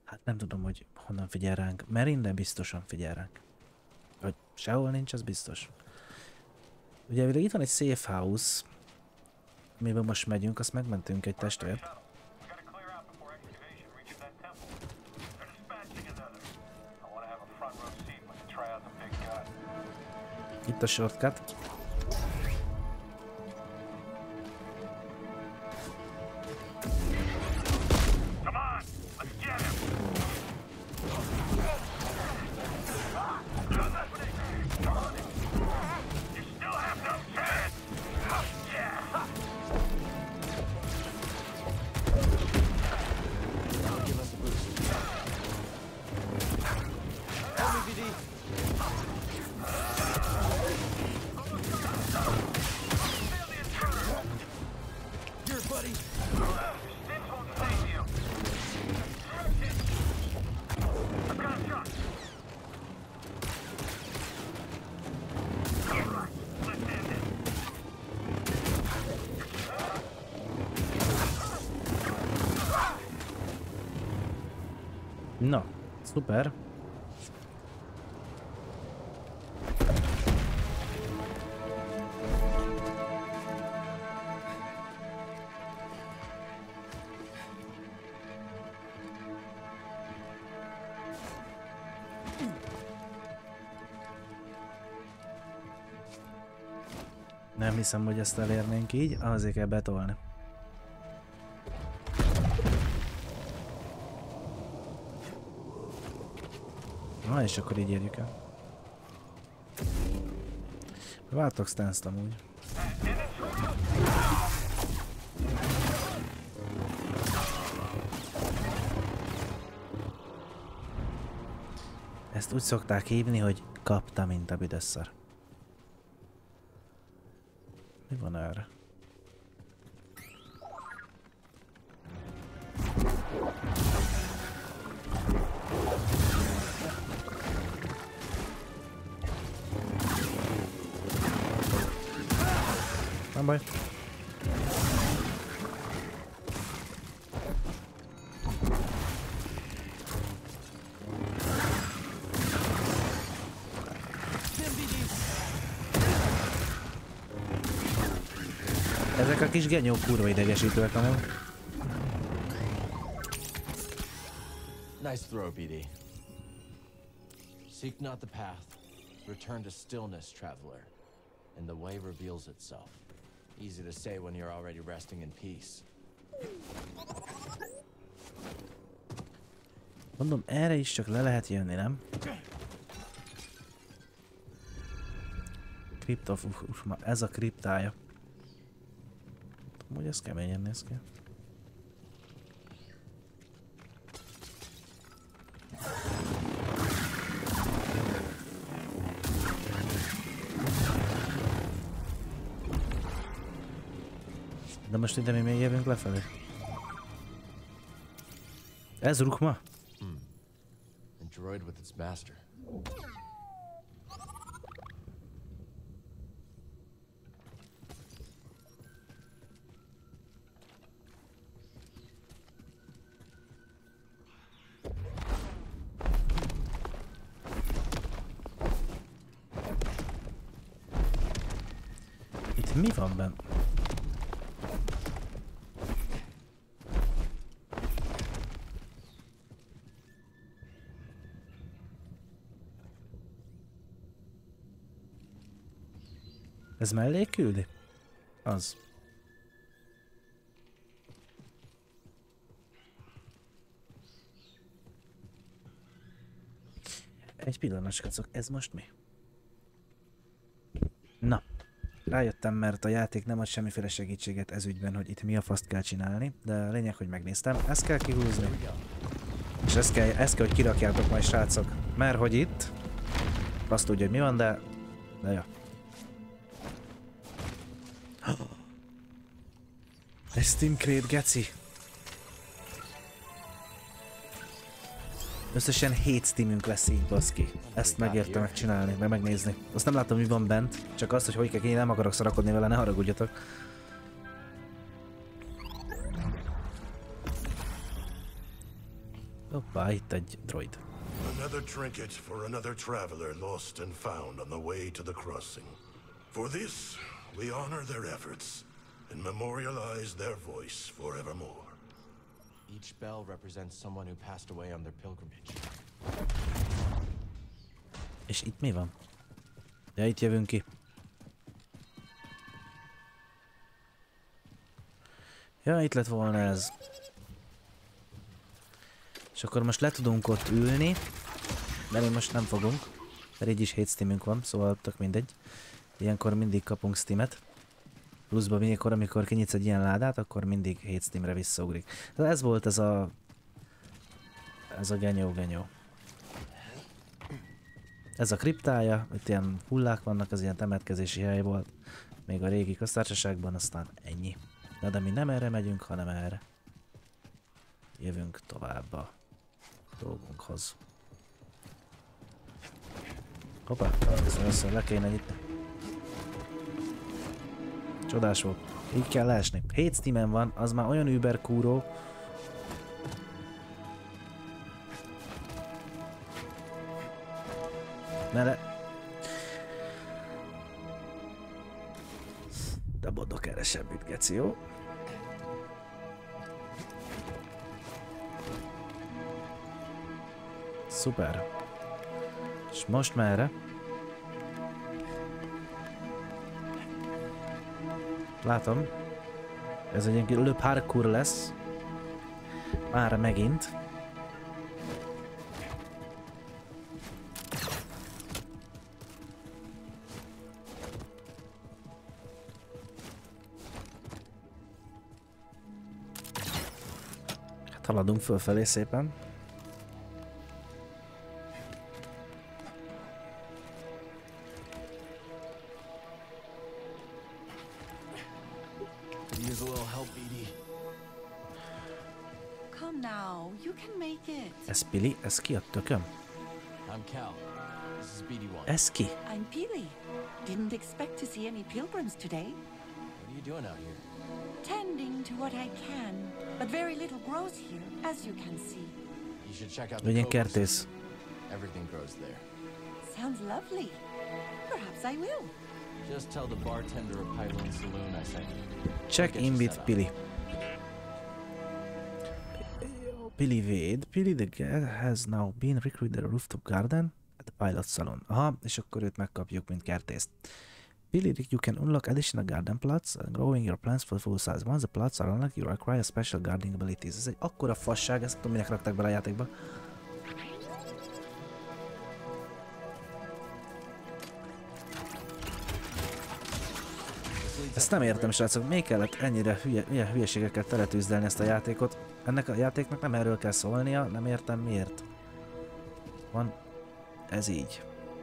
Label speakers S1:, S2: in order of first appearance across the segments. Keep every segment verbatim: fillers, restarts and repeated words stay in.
S1: Hát nem tudom, hogy honnan figyel ránk. Merin, de biztosan figyel ránk. Hogy sehol nincs, az biztos. Ugye elvileg itt van egy safe house, amiben most megyünk, azt megmentünk egy testvért. Itt a shortcut. Na, szuper. Nem hiszem, hogy ezt elérnénk így, azért kell betolni. Na és akkor így érjük el. Váltok stance-t amúgy. Ezt úgy szokták hívni, hogy kapta, mint a büdös szar. Mi van erre? Nem baj. Ezek a kis genyók kurva idegesítőek amúgy.
S2: Nice throw, B D. Seek not the path. Return to stillness, traveler. And the way reveals itself. Easy to say when you're already resting in peace.
S1: Mondom, erre is csak le lehet jönni, nem? Crypt of Ushma, ez a kriptája. Amúgy ez keményen néz ki. De most ide mi még jövünk lefelé. Ez Rukma?
S2: Hmm. A droid with its master.
S1: Itt mi van benne? Ez mellé küldi? Az. Egy pillanat, skacok, ez most mi? Na, rájöttem, mert a játék nem ad semmiféle segítséget ez ügyben, hogy itt mi a faszt kell csinálni, de a lényeg, hogy megnéztem, ezt kell kihúzni. És ezt kell, ezt kell, hogy kirakjátok majd, srácok, mert hogy itt, azt tudja, hogy mi van, de... de ja. Ez Steam Crate, geci. Összesen hét Steamünk lesz így, baszki. Ezt megérte megcsinálni, meg megnézni. Azt nem látom, mi van bent, csak azt, hogy hogy kell, én nem akarok szarakodni vele, ne haragudjatok. Hoppá, itt egy droid.
S3: Another trinket for another traveler lost and found on the way to the crossing. For this, we honor their efforts and memorialize their voice forevermore.
S2: Each bell represents someone who passed away on their pilgrimage.
S1: És itt mi van? Ja, itt jövünk ki. Ja, itt lett volna ez. És akkor most le tudunk ott ülni, de mi most nem fogunk, mert így is hét Steamünk van, szóval tök mindegy. Ilyenkor mindig kapunk Steamet. Pluszban mikor, amikor kinyitsz egy ilyen ládát, akkor mindig hét Steamre visszaugrik. Ez volt ez a... Ez a genyó-genyó. Ez a kriptája, itt ilyen hullák vannak, ez ilyen temetkezési hely volt. Még a régi köztársaságban, aztán ennyi. Na de mi nem erre megyünk, hanem erre. Jövünk tovább a dolgunkhoz. Hoppá, ezt először le kéne nyitni. Csodás volt. Így kell leesni. hét Steamen van, az már olyan über kúró. Ne le... De bodok erre semmit, geci, jó? Szuper. És most merre? Látom. Ez egy ilyen Le Parkour lesz. Már megint. Hát haladunk fölfelé szépen. Ez Pili? Ez ki a tököm?
S2: I'm Cal. This is B D one.
S1: Ez ki?
S4: I'm Pili. Didn't expect to see any pilgrims today.
S2: What are you doing out here?
S4: Tending to what I can, but very little grows here, as you can see.
S2: You should check out the
S1: Legyen
S2: Cobras.
S1: kertész.
S2: Everything grows there.
S4: Sounds lovely. Perhaps I will.
S2: Just tell the bartender of Pylon Saloon I sent you.
S1: Check in with Pili. Pili Wade. Pili the guy has now been recruited a rooftop garden at the Pilot Salon. Aha, és akkor őt megkapjuk, mint kertészt. Pili, you can unlock additional garden plots and growing your plants for full size. Once the plots are unlocked, you acquire special gardening abilities. Ez egy akkora fasság, ezt tudom, minek rakták bele a játékba. Ezt nem értem, srácok, miért kellett ennyire hülye, ilyen hülyeségekkel teletűzdelni ezt a játékot? Ennek a játéknak nem erről kell szólnia, nem értem miért. Van ez így.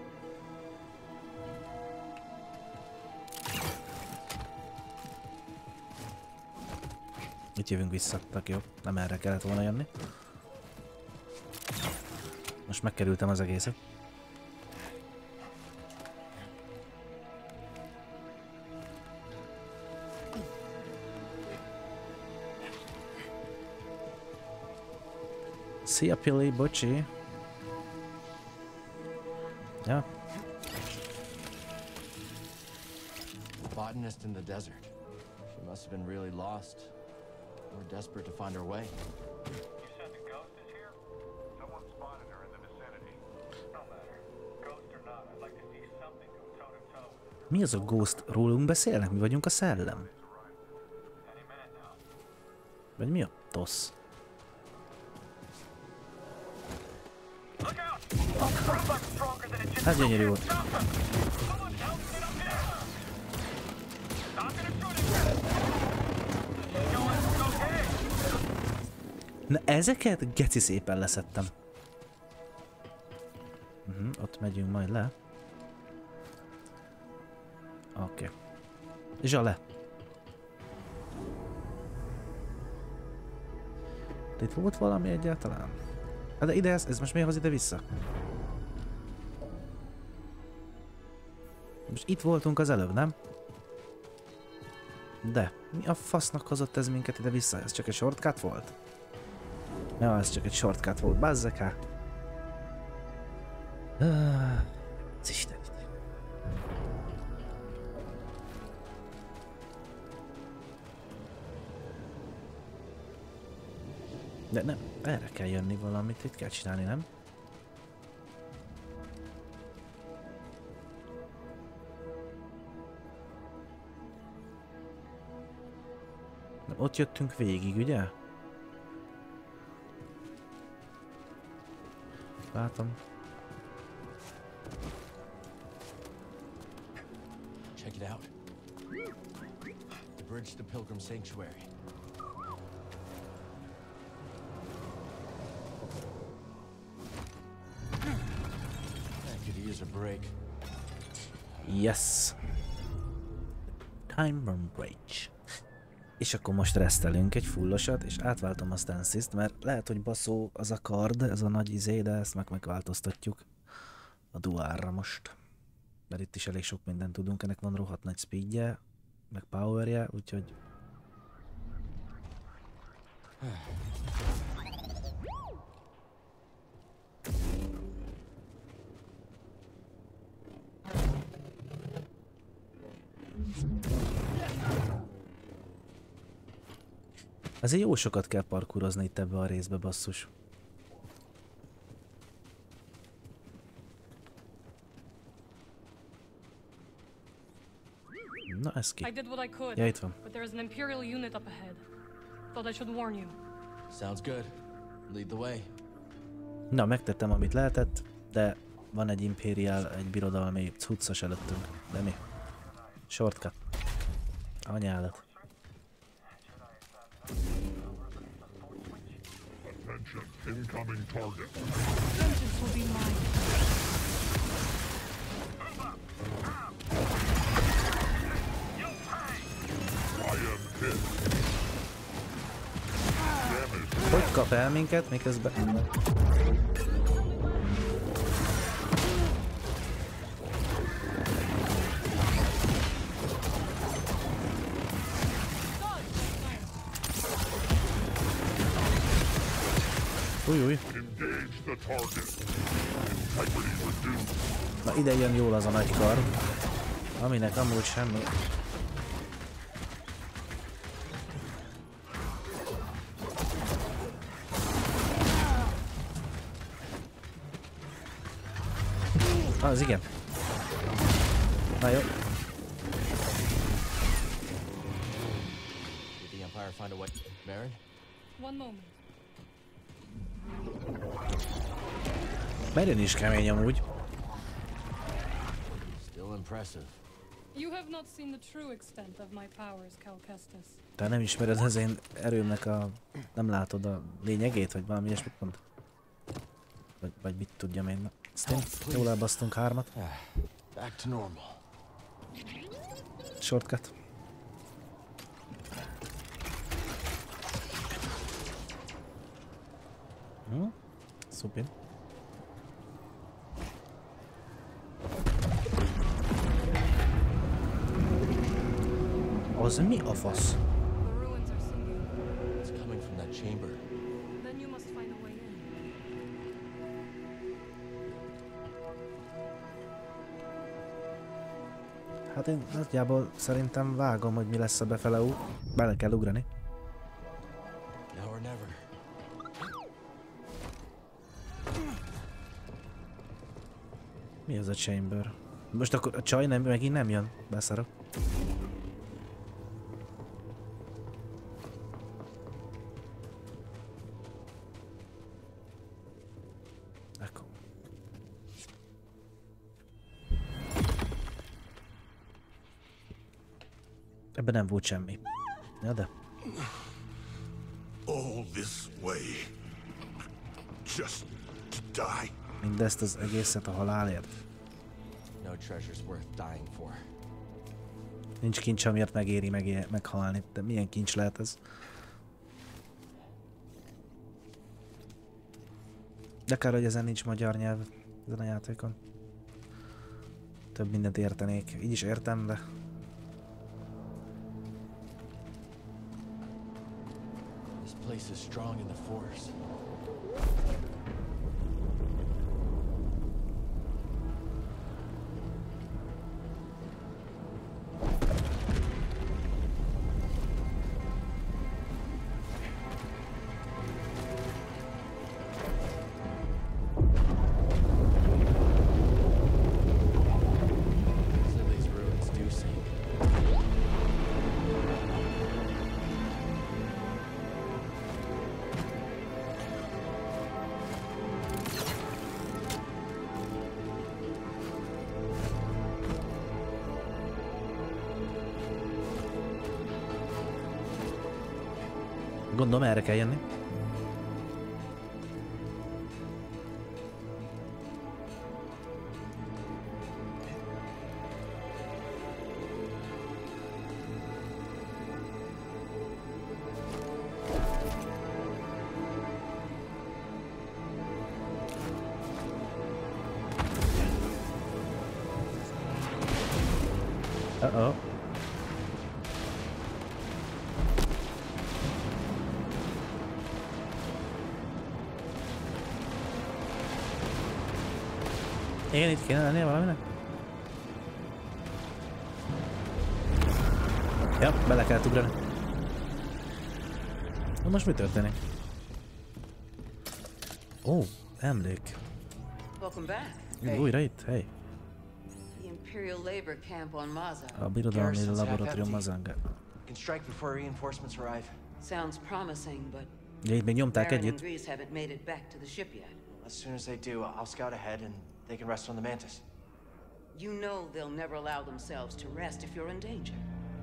S1: Itt jövünk vissza, tök jó. Nem erre kellett volna jönni. Most megkerültem az egészet. Szia Pili, bocsi. Ja.
S2: Botanist in the desert. She must have been really lost. We're desperate to find her way.
S5: You said the ghost is here? Someone spotted her in the vicinity. No matter. Ghost or not, I'd like to see something go toe to toe with her.
S1: Mi az a ghost? Rólunk beszélnek? Mi vagyunk a szellem?
S5: Any minute now.
S1: Vagy mi a tosz? Hát gyönyörű volt. Na ezeket geci szépen leszettem. Uh-huh, ott megyünk majd le. Oké. Okay. Zsale. Itt volt valami egyáltalán? Hát de ide, ez, ez most miért hoz ide vissza? Most itt voltunk az előbb, nem? De, mi a fasznak hozott ez minket ide vissza? Ez csak egy shortcut volt? Ja, ez csak egy shortcut volt, bazzek há. Ah, az Isten. De nem, erre kell jönni valamit, itt kell csinálni, nem? Na, ott jöttünk végig, ugye? Látom.
S2: Check it out. The bridge to Pilgrim Sanctuary. I could use a break.
S1: Yes. Time Bomb Bridge. És akkor most resztelünk egy fullosat, és átváltom a stances-t, mert lehet, hogy baszó az a kard, ez a nagy izé, de ezt meg megváltoztatjuk a duálra most. Mert itt is elég sok mindent tudunk, ennek van rohadt nagy speedje, meg powerje, úgyhogy... Azért jó sokat kell parkúrozni itt ebbe a részbe, basszus. Na, ez ki?
S6: I did what I could,
S1: Ja, itt van.
S6: but there's an Imperial unit up ahead. Thought I should warn you.
S2: Sounds good. Lead the way.
S1: Na, megtettem, amit lehetett, de van egy Imperial, egy birodalmi cuccos előttünk. De mi? Shortcut. Anyálat.
S3: Attention, incoming target.
S6: Vengeance will be mine.
S3: I am hit. Damage.
S1: Hogy kap el minket, miközben... Új, új.
S3: Engage the target. Integrity reduced.
S1: Na, ide jön jól az a nagy kar, aminek amúgy semmi. Az igen. Na jó.
S2: Did the Empire find a way? Marin?
S6: One moment.
S1: Merén is kemény amúgy.
S2: Still impressive.
S6: You have not seen the true extent of my powers, Cal Kestis.
S1: Te nem ismered az én erőmnek a... Nem látod a lényegét, vagy valami ilyesmit mond? Vagy, vagy mit tudjam én. Aztán jól elbasztunk hármat.
S2: Back to normal.
S1: Shortcut. Hm? Szuper. Az mi a fasz?
S6: The ruins are singing.
S2: It's coming from that chamber.
S6: Then you must find a way in.
S1: Hát én nagyjából szerintem vágom, hogy mi lesz a befele út. Bele kell ugrani.
S2: Now or never.
S1: Mi az a chamber? Most akkor a csaj nem, megint nem jön. Beszarok. Akkor. Ebben nem volt semmi. Ja, de.
S3: All this way. Just to die?
S1: Mindezt az egészet a halálért.
S2: No treasure's worth dying for.
S1: Nincs kincs, amiért megéri megé meghalni. De milyen kincs lehet ez? De kár, hogy ezen nincs magyar nyelv. Ezen a játékon. Több mindent értenék. Így is értem, de...
S2: This place is strong in the Force.
S1: Gondolom erre kell jönni. Uh-oh. Igen, itt kéne lennie valaminek? Ja, bele kellett ugrani. Na most mi történik? Ó, oh, emlék.
S7: Welcome back.
S1: Hey. Újra itt? Hey.
S7: The Imperial Labor Camp on Maza.
S1: A birodalmi laboratórium Mazanga.
S2: Can strike before reinforcements arrive.
S7: Sounds promising, but
S1: Ja, itt még nyomták
S7: Baron and
S1: együtt.
S7: Grease haven't made it back to the ship yet.
S2: As soon as they do, I'll scout ahead and they can rest on the Mantis.
S7: You know they'll never allow themselves to rest if you're in danger.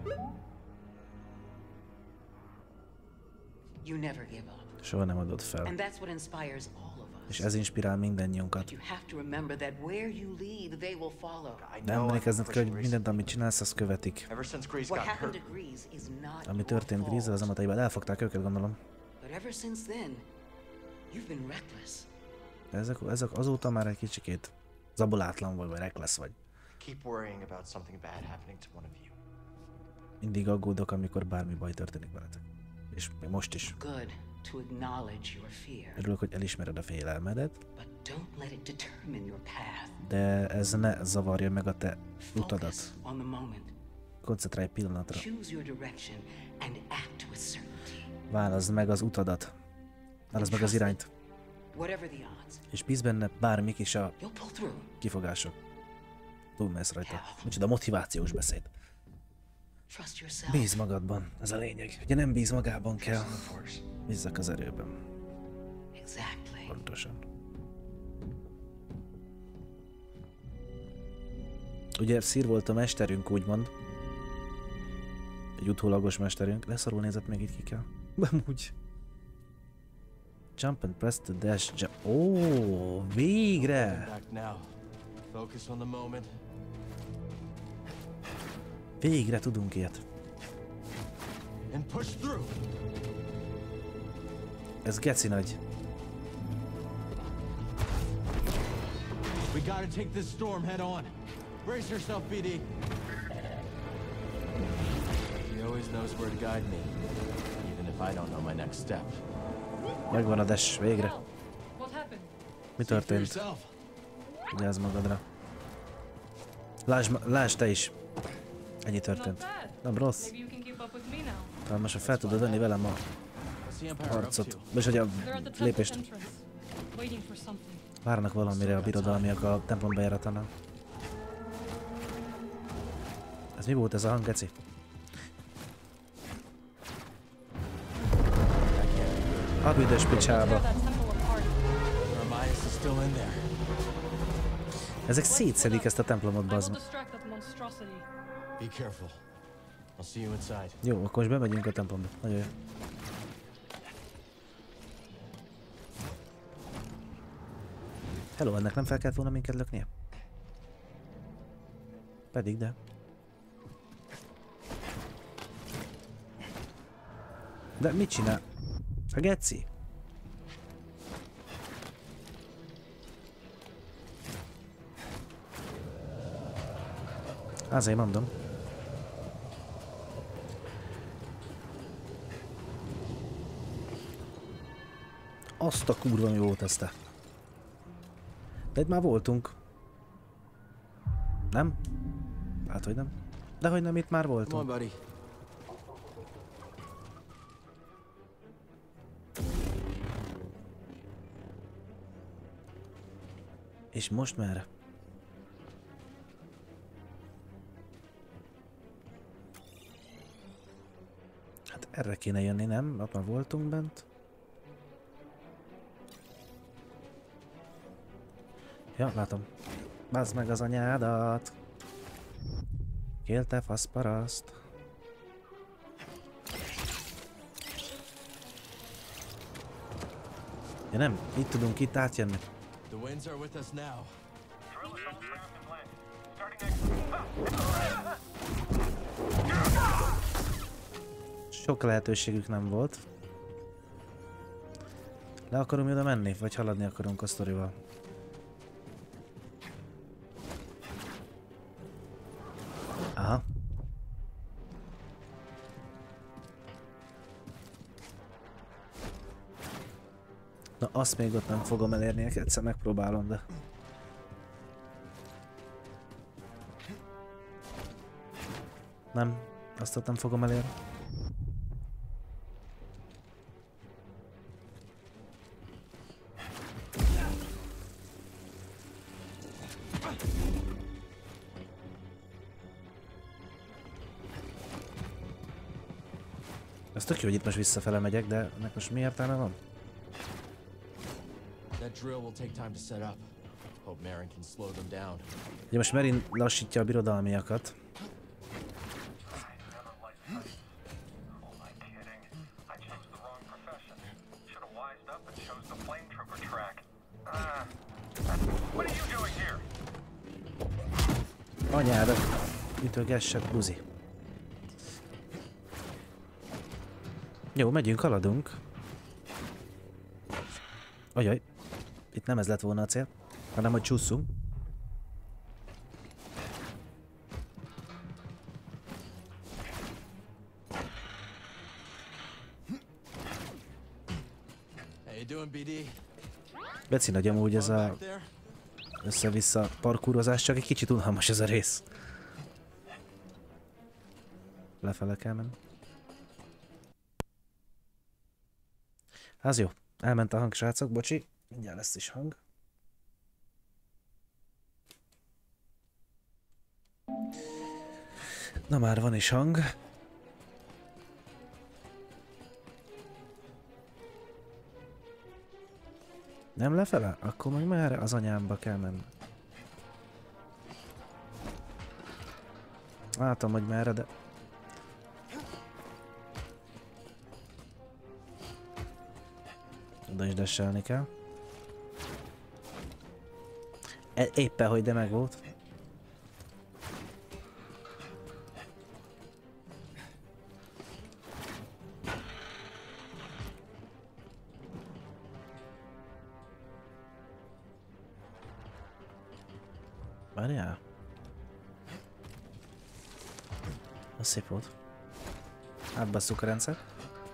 S7: You never give up.
S1: Soha nem adod fel.
S7: And that's what inspires all of us.
S1: És ez inspirál mindannyiunkat.
S7: But you have to remember that where you lead, they will follow.
S2: I
S1: De
S2: know I've
S1: emlékezned
S2: been
S1: kell, hogy
S2: pushing
S1: mindent, amit csinálsz, azt követik.
S2: Grease. Ever since Grease
S7: What
S2: got
S7: happened
S2: hurt,
S7: to Grease is not
S1: Ami
S7: your
S1: történt Grease-zel, az
S7: fault.
S1: amataiban elfogták őket, gondolom.
S7: But ever since then, you've been reckless.
S1: De ezek, ezek azóta már egy kicsikét zabolátlan vagy, vagy reckless vagy.
S2: keep worrying about something bad happening to one of you.
S1: Mindig aggódok, amikor bármi baj történik veletek. És még most is.
S7: Good to acknowledge your fear,
S1: Örülök, hogy elismered a félelmedet,
S7: but don't let it determine your path.
S1: de ez ne zavarja meg a te utadat.
S7: Focus on the moment.
S1: Koncentrálj egy pillanatra.
S7: Choose your direction and act with certainty.
S1: Válaszd meg az utadat. Válaszd meg az irányt.
S7: Whatever the odds,
S1: És bíz benne, bármik is a
S7: you'll pull through.
S1: kifogások. Túlmész rajta. Micsoda motivációs beszéd.
S7: Trust yourself.
S1: Bíz magadban, ez a lényeg. Ugye nem bíz magában kell. Bízzak az erőben.
S7: Exactly.
S1: Pontosan. Ugye Szír volt a mesterünk, úgymond. Egy utólagos mesterünk. Leszarul nézett még így ki kell. Amúgy. Jump and press the dash jump. Ó, oh, végre!
S2: Back now. Focus on the moment.
S1: Végre tudunk ilyet.
S2: And push through.
S1: Ez geci nagy.
S2: We gotta take this storm head on. Brace yourself, B D. He always knows where to guide me, even if I don't know my next step.
S1: Megvan a dash, végre.
S6: Well, what happened?
S1: Mi
S2: See for
S1: történt?
S2: yourself.
S1: Vigyázz magadra. Lásd, ma- lásd te is. Ennyi
S6: Not
S1: történt.
S6: bad.
S1: Nem rossz.
S6: Maybe you can keep up with me now.
S1: Talán most fel tudod venni velem a
S2: What's the Empire up
S1: harcot.
S2: to?
S1: És hogy a
S6: They're at the temple
S1: lépést.
S6: entrance, waiting for something.
S1: Várnak valamire a birodalmiak a templom bejáratánál. Ez mi volt ez a hang, geci? Hadd üdes
S6: Tear
S1: picsába.
S6: that temple apart.
S2: Aramias is still in there.
S1: Ezek szétszedik ezt a templomot,
S6: I will
S1: bazd.
S6: distract that monstrosity.
S2: Be careful. I'll see you inside.
S1: Jó, akkor most bemegyünk a templomba. Nagyon jó. Hello, ennek nem fel kellett volna minket löknie? Pedig, de. De mit csinál? A geci? Azért mondom. Azt a kurva mi volt ezt te. De itt már voltunk. Nem? Hát, hogy nem. De hogy nem, itt már
S2: Come on,
S1: voltunk.
S2: buddy.
S1: És most merre? Hát erre kéne jönni, nem? Ott már voltunk bent. Ja, látom. Bázd meg az anyádat! Kélte faszparaszt! nem, itt tudunk itt átjönni.
S2: The winds are with us now.
S5: Drill is all trapped and landed. Starting next.
S1: Sok lehetőségük nem volt. Le akarunk oda menni, vagy haladni akarunk a sztorival? Aha. Na azt még ott nem fogom elérni, egyszer megpróbálom, de... Nem, azt ott nem fogom elérni. Ez tök jó, hogy itt most visszafele megyek, de ennek most mi értelme van?
S2: That drill will take time to set up. Hope Marin can slow them down.
S1: Ugye most Marin lassítja a birodalmiakat. Anyára ütögessek, buzi. Jó, megyünk, haladunk. Ajaj, itt nem ez lett volna a cél, hanem hogy csúszunk. Beci nagy amúgy ez a össze-vissza parkúrozás, csak egy kicsit unalmas ez a rész. Lefele kell menni. Az jó, elment a hang, srácok, bocsi, mindjárt lesz is hang. Na már van is hang. Nem lefele? Akkor meg merre? Az anyámba kell menni. Látom, hogy merre, de... Oda is desselni kell. E éppen, hogy de meg volt. Várjál. Az szép volt. Átbasszuk a rendszert.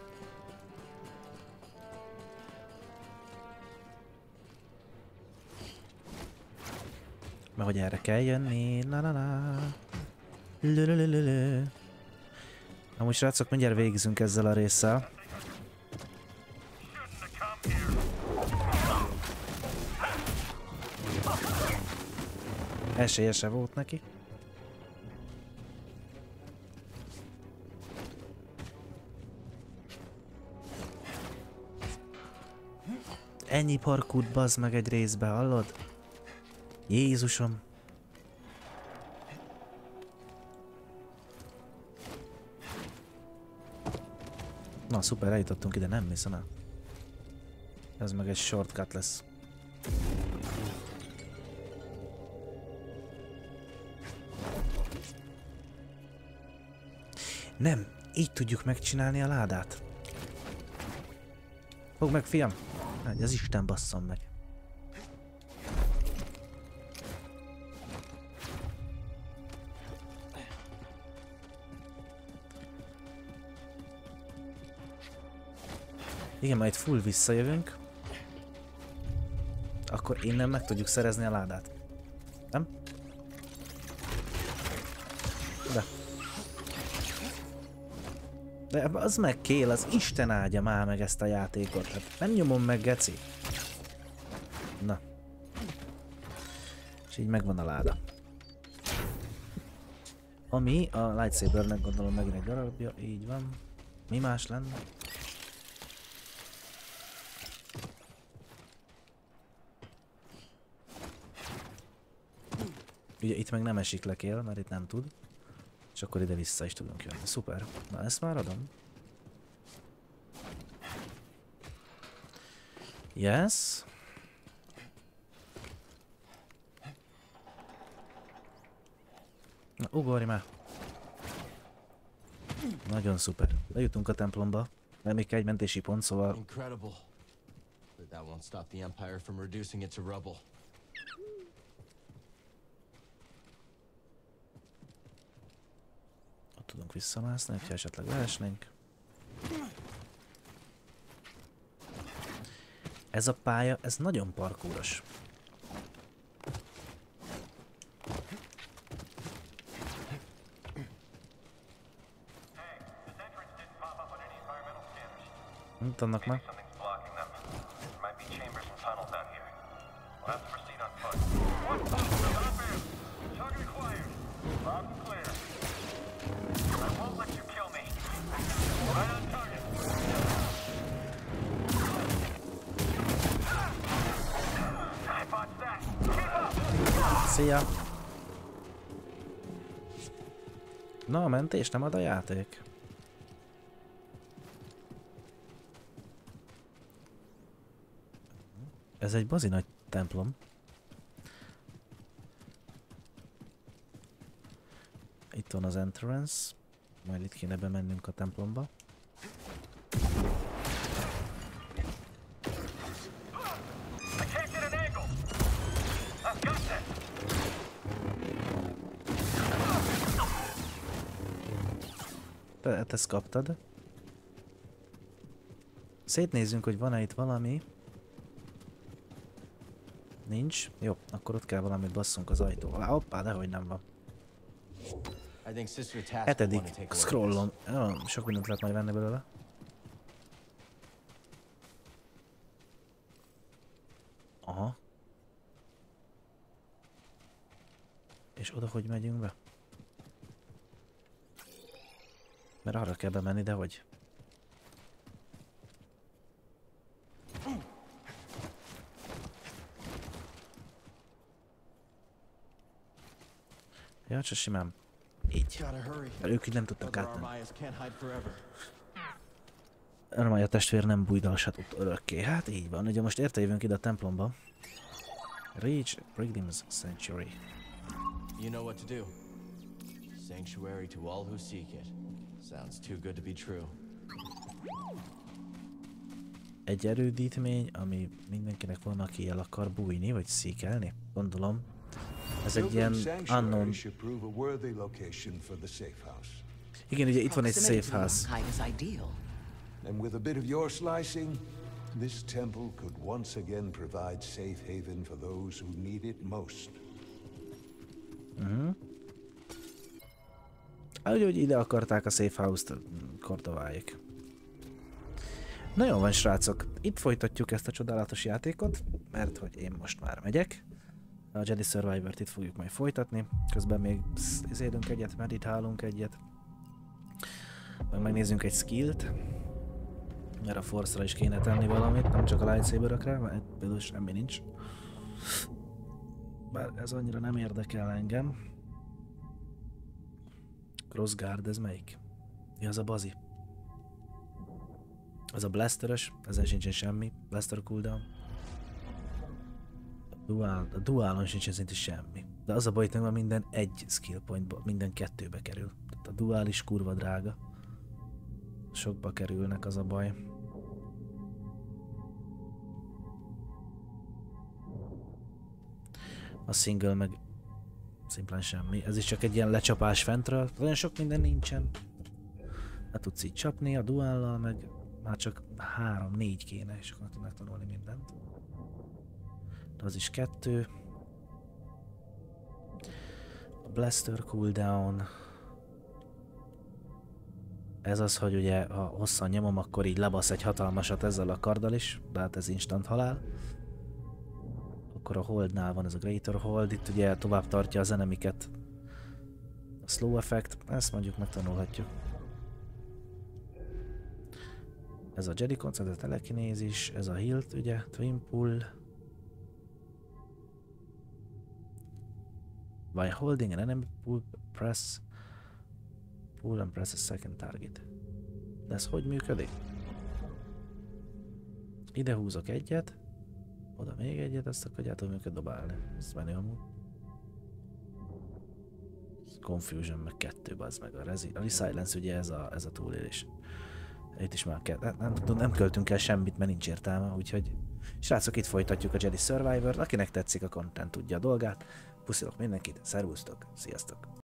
S1: Mert hogy erre kell jönni, la la la. Lülülülülü. Amúgy srácok, mindjárt végzünk ezzel a résszel. Esélye se volt neki. Ennyi parkút bazd meg egy részbe, hallod? Jézusom! Na szuper, eljutottunk ide, nem hiszem el. Ez meg egy shortcut lesz. Nem, így tudjuk megcsinálni a ládát. Fogd meg, fiam! Hát, az Isten basszon meg. Igen, majd full visszajövünk. Akkor innen meg tudjuk szerezni a ládát. Nem? De. De az meg Kél, az Isten áldja már meg ezt a játékot. Hát nem nyomom meg, geci. Na. És így megvan a láda. Ami a lightsabernek gondolom megint egy darabja, így van. Mi más lenne? Ugye itt meg nem esik le Kél, mert itt nem tud. És akkor ide vissza is tudunk jönni. Szuper. Na ezt már adom. Yes. Na, ugorj már. Nagyon szuper. Lejutunk a templomba. De még egy mentési pont, szóval...
S2: Incredible. But that won't stop the Empire from reducing it to rubble.
S1: Ott tudunk visszamászni, ha esetleg leesnénk. Ez a pálya, ez nagyon parkúros. Mit annak már? Szia! Na, a mentés nem ad a játék. Ez egy bazi nagy templom. Itt van az entrance. Majd itt kéne bemennünk a templomba. Te, te ezt kaptad. Szétnézzünk, hogy van-e itt valami. Nincs. Jó, akkor ott kell valamit basszunk az ajtóval. Hoppá, dehogy nem van. Hetedik scrollon. Oh, sok mindent lehet majd venni belőle. Aha. És oda hogy megyünk be? Mert arra kell bemenni, de hogy? Ja, csak simán. Így. Mert ők így nem tudtak átmenni. Armája testvér nem bújdalsát ott örökké. Hát így van. Ugye most érte jövünk ide a templomba. Reach Pilgrim's Sanctuary.
S2: You know what to do. Sanctuary to all who seek it. Sounds too good to be true.
S1: Egy erődítmény, ami mindenkinek van, aki el akar bújni, vagy szíkelni. Gondolom. Ez egy ilyen unknown... Igen, ugye itt van egy safe house.
S8: And with a bit of your slicing, this temple could once again provide safe haven for those who need it most.
S1: Mhm. Úgy, hogy ide akarták a safe house-t Kordováig. Na jó van, srácok, itt folytatjuk ezt a csodálatos játékot, mert hogy én most már megyek. A Jedi Survivor-t itt fogjuk majd folytatni, közben még izélünk egyet, meditálunk egyet. Meg megnézzünk egy skillt, mert a Force-ra is kéne tenni valamit, nem csak a lightsaber-ökre, mert például semmi nincs. Bár ez annyira nem érdekel engem. Crossguard, ez melyik? Ja, az a bazi. Az a blasterös, ezen sincsen semmi. Blaster cooldown. A, dual, a dualon sincsen szinte semmi. De az a baj, hogy minden egy skill pointba, minden kettőbe kerül. Tehát a dual is kurva drága. Sokba kerülnek, az a baj. A single meg szimplán semmi. Ez is csak egy ilyen lecsapás fentről. Olyan sok minden nincsen. Le tudsz így csapni a duállal, meg már csak három-négy kéne, és akkor tudnak tanulni mindent. De az is kettő. A blaster cooldown. Ez az, hogy ugye ha hosszan nyomom, akkor így lebasz egy hatalmasat ezzel a karddal is, de hát ez instant halál. Akkor a holdnál van ez a greater hold, itt ugye tovább tartja az enemiket. A slow effect, ezt mondjuk megtanulhatjuk. Ez a Jedi Concept, a telekinézis, ez a healt, ugye, twin pull. By holding an enemy pull, press, pull and press a second target. De ez hogy működik? Ide húzok egyet. Oda még egyet, azt akarjátok őket dobálni. Ez menő amúgy. Confusion meg kettő, bazd meg a Resi. A Silence ugye ez a, ez a túlélés. Itt is már kell, nem, nem, nem költünk el semmit, mert nincs értelme, úgyhogy srácok, itt folytatjuk a Jedi Survivor-t. Akinek tetszik a content, tudja a dolgát. Puszilok mindenkit, szervusztok, sziasztok!